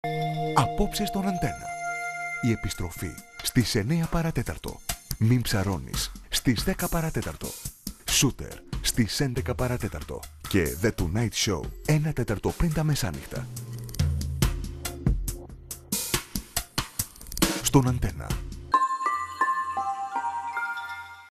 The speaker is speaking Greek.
Απόψε στον Αντένα. Η επιστροφή στις 9 παρατέταρτο. Μην ψαρώνεις στις 10 παρατέταρτο. Σούτερ στις 11 παρατέταρτο. Και The Tonight Show 1 τέταρτο πριν τα μεσάνυχτα. Στον Αντένα.